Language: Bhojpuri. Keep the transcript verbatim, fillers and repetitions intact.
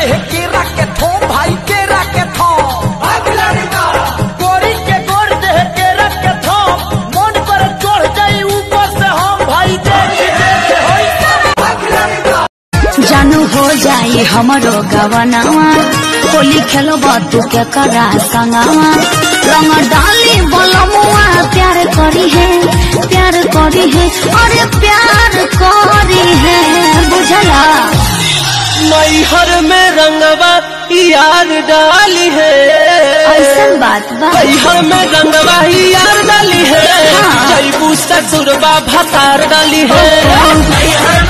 देह केरा के थो भाई केरा के थो गोरी के गोर देह केरा के थो मन पर चढ़ जाई ऊपर से हम भाई देखी देखे जानू हो जाई हमरो गवनावा होली खेलब तू के करा संगावा रंग डाली बलमुआ प्यार करी है प्यार करी है अरे प्यार करी है बुझला मैहर में रंगवा यार डाली है ऐसा बात बा मैहर में रंगवा यार डाली है जैबू ससुरबा भतार डाली है।